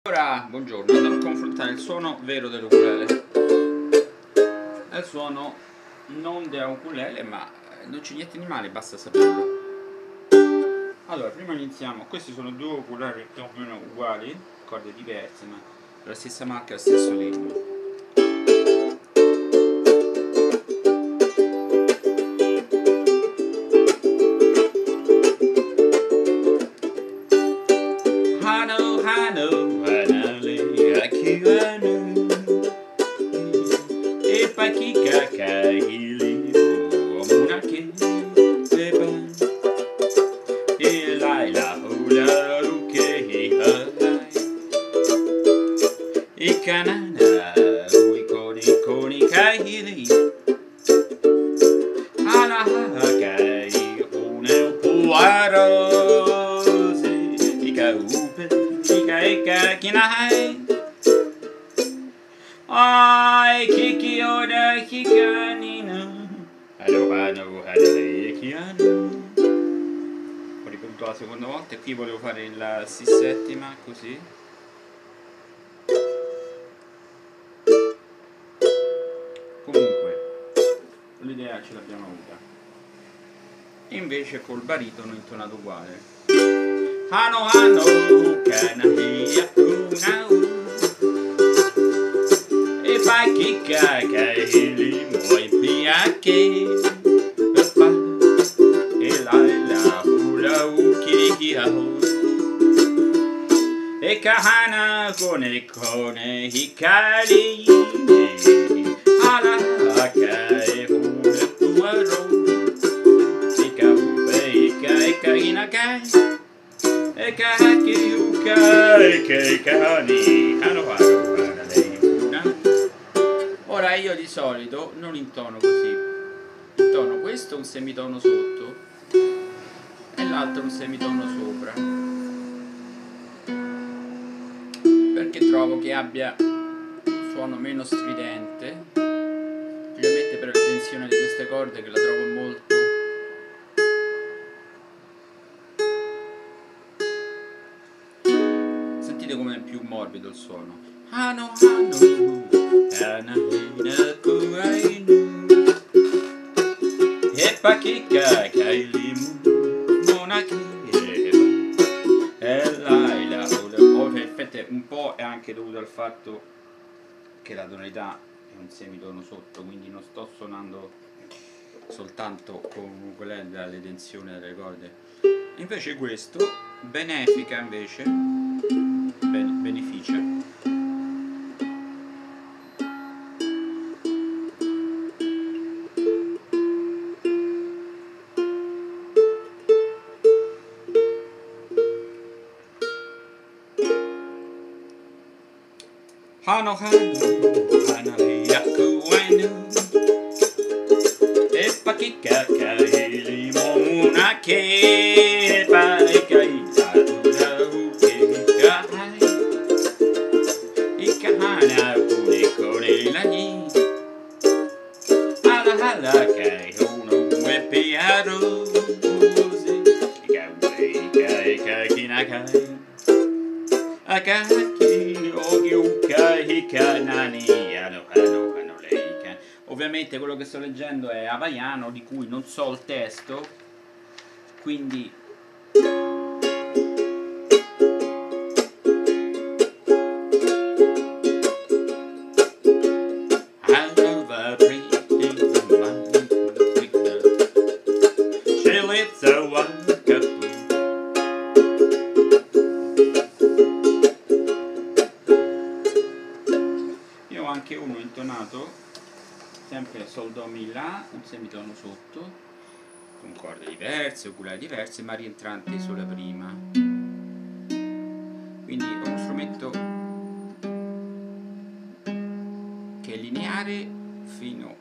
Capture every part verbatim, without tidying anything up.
Allora, buongiorno, andiamo a confrontare il suono vero dell'ukulele e il suono non da ukulele, ma non c'è niente di male, basta saperlo. Allora, prima iniziamo. Questi sono due ukulele più o meno uguali, corde diverse, ma la stessa marca, lo stesso ritmo. Hano, hano, hanale, akiwano, e pakika kaili, omunake, seban, e laila hula uke hihai, e kanana, uikoni koni kaili, ala hakai, une upuarose, ika upe, ika ika kinahai. Ai kiki oda hikanino, halo hano hale kiano. Ho ripetuto la seconda volta e qui volevo fare la si settima così. Comunque l'idea ce l'abbiamo avuta. E invece col baritono intonato uguale. Hano hano kanahi akunau. E fai kika kaili moi piake. E laila hula ukiki aho. E kahana kone kone hikari. Ala kai hula puaro. Ika upe ika ika inakai. Eka haki uka eka eka hani. Hano hano hana lei una. Ora io di solito non intono così. Intono questo un semitono sotto e l'altro un semitono sopra, perché trovo che abbia un suono meno stridente, specialmente per la tensione di queste corde che la trovo molto sentite come è più morbido il suono. Hano hano hanahina kuainu e pakika kailimu monake e laila. In effetti un po' è anche dovuto al fatto che la tonalità è un semitono sotto, quindi non sto suonando soltanto con quella dalle tensioni delle corde. Invece questo benefica, invece ben, beneficia. Hano hano hanale yakuenu e pakika kaili momunake pai kai adura uke kai ikahana kune kone lani ala hala kai uno e piaro ika ika ika kinakai akaki ogi uka hikanani ano ano ano leika. Ovviamente quello che sto leggendo è hawaiano, di cui non so il testo, quindi anche uno intonato sempre sol do mi la, un semitono sotto con corde diverse, ukulele diverse, ma rientranti sulla prima. Quindi è uno strumento che è lineare fino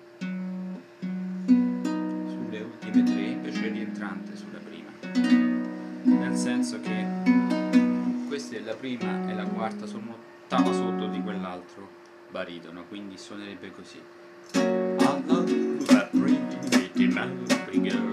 sulle ultime tre, invece è rientrante sulla prima, nel senso che questa è la prima e la quarta sono un'ottava sotto di quell'altro baritono, quindi suonerebbe così. I love a pretty Maori girl.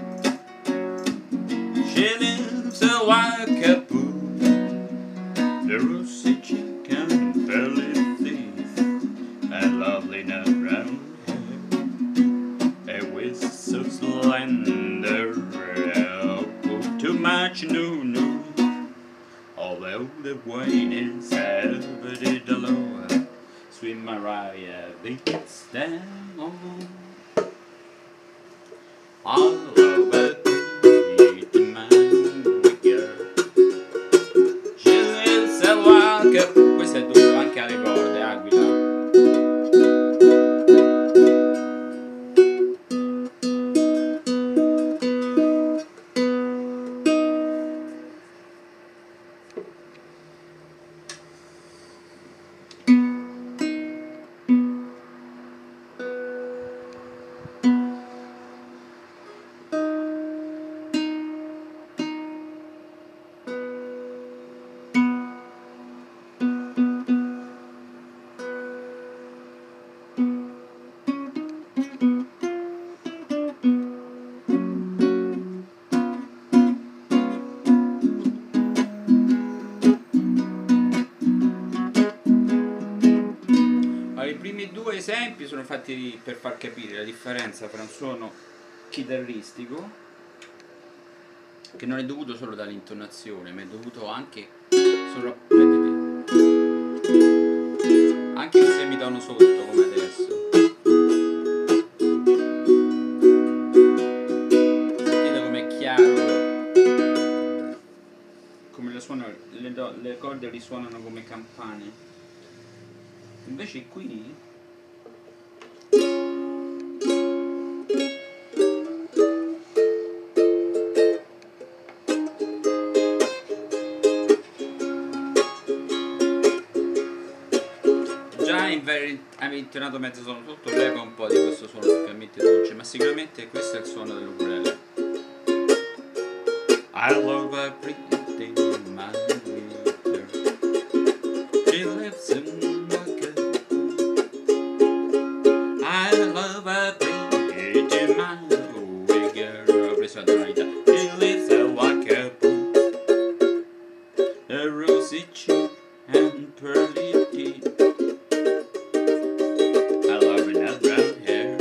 She lives a white capoo. the rosy cheek and pearly teeth, and lovely nut brown hair, a waist so slender, oh, too much no no. Although the wine is elevated low, sweet Mariah beats them all. All over pretty man with girl. She lives a walk. Questo è dovuto anche alle corde, Aquila. I primi due esempi sono fatti per far capire la differenza tra un suono chitarristico, che non è dovuto solo dall'intonazione, ma è dovuto anche solo anche il semitono sotto, come adesso. Sentite com'è chiaro, come le, suono, le, do, le corde risuonano come campane. Invece qui già avevi intonato mezzo suono sotto, leva un po' di questo suono totalmente dolce, ma sicuramente questo è il suono dell'ukulele. I love a pretty man with her. She lives in I love a pretty man with girl. Ho preso la tonalità. She lives a walkable, a rosy cheek and pearly teeth. I love her brown hair,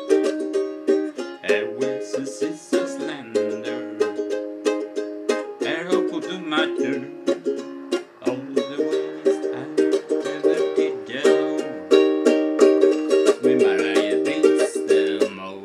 her waist is so slender, her hope to matter. All the ways I ever did yellow. With Mariah beats them all.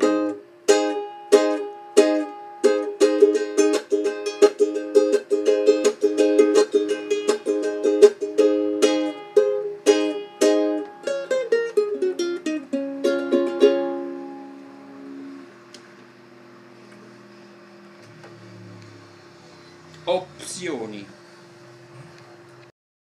Opzioni.